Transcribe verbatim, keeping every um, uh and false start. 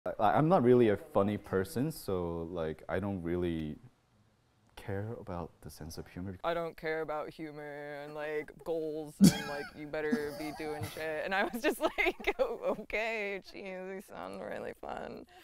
I, I'm not really a funny person, so like I don't really care about the sense of humor. I don't care about humor and like goals and like you better be doing shit. And I was just like, oh, okay, geez, these sound really fun.